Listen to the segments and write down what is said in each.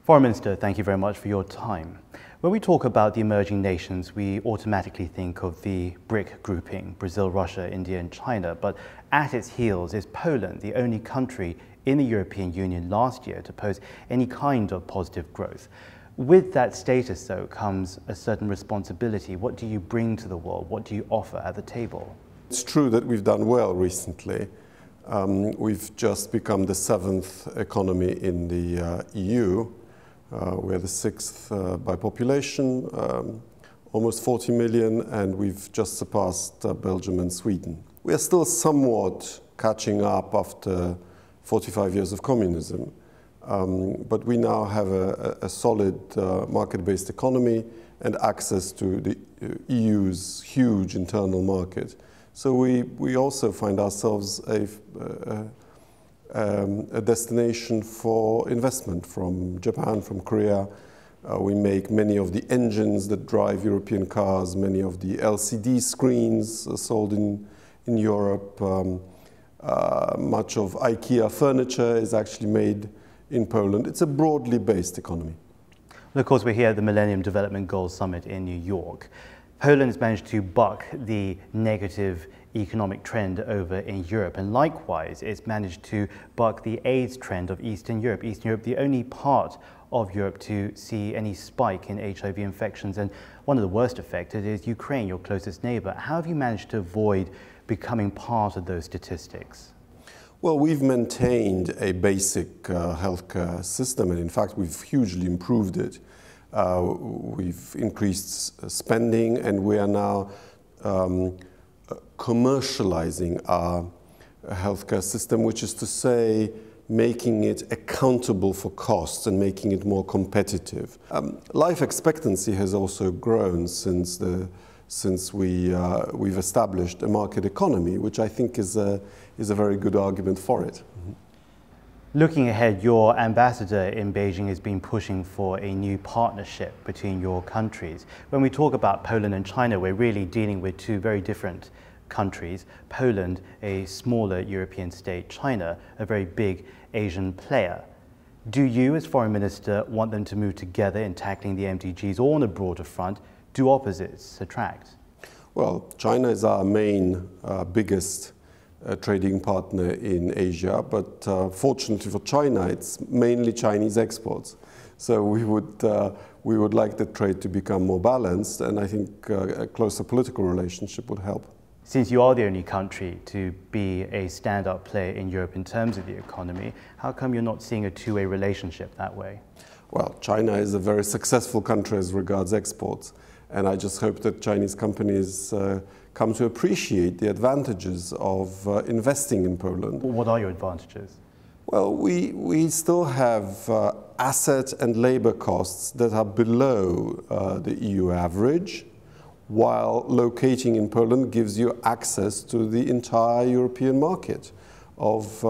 Foreign Minister, thank you very much for your time. When we talk about the emerging nations, we automatically think of the BRIC grouping, Brazil, Russia, India and China, but at its heels is Poland, the only country in the European Union last year to post any kind of positive growth. With that status, though, comes a certain responsibility. What do you bring to the world? What do you offer at the table? It's true that we've done well recently. We've just become the 7th economy in the EU. We're the 6th by population, almost 40 million, and we've just surpassed Belgium and Sweden. We are still somewhat catching up after 45 years of communism, but we now have a solid market-based economy and access to the EU's huge internal market. So we also find ourselves a destination for investment from Japan, from Korea. We make many of the engines that drive European cars, many of the LCD screens sold in Europe. Much of IKEA furniture is actually made in Poland. It's a broadly based economy. Well, of course, we're here at the Millennium Development Goals Summit in New York. Poland has managed to buck the negative economic trend over in Europe, and likewise it's managed to buck the AIDS trend of Eastern Europe. Eastern Europe, the only part of Europe to see any spike in HIV infections, and one of the worst affected is Ukraine, your closest neighbor. How have you managed to avoid becoming part of those statistics? Well, we've maintained a basic healthcare system, and in fact we've hugely improved it. We've increased spending, and we are now commercializing our healthcare system, which is to say making it accountable for costs and making it more competitive. Life expectancy has also grown since we've established a market economy, which I think is a very good argument for it. Looking ahead, your ambassador in Beijing has been pushing for a new partnership between your countries. When we talk about Poland and China, we're really dealing with two very different countries. Poland, a smaller European state, China, a very big Asian player. Do you, as Foreign Minister, want them to move together in tackling the MDGs, or on a broader front, do opposites attract? Well, China is our main, biggest trading partner in Asia, but fortunately for China, it's mainly Chinese exports. So we would like the trade to become more balanced, and I think a closer political relationship would help. Since you are the only country to be a stand-up player in Europe in terms of the economy, how come you're not seeing a two-way relationship that way? Well, China is a very successful country as regards exports, and I just hope that Chinese companies come to appreciate the advantages of investing in Poland. What are your advantages? Well, we still have asset and labor costs that are below the EU average, while locating in Poland gives you access to the entire European market of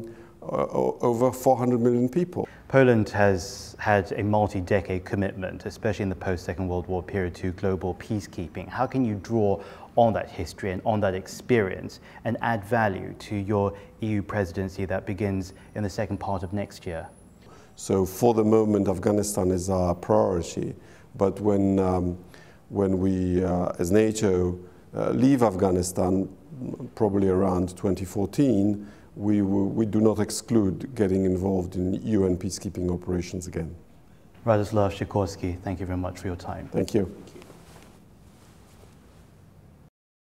over 400 million people. Poland has had a multi-decade commitment, especially in the post-Second World War period, to global peacekeeping. How can you draw on that history and on that experience and add value to your EU presidency that begins in the second part of next year? So for the moment, Afghanistan is our priority, but when we, as NATO, leave Afghanistan, probably around 2014, we do not exclude getting involved in UN peacekeeping operations again. Radoslaw Sikorski, thank you very much for your time. Thank you.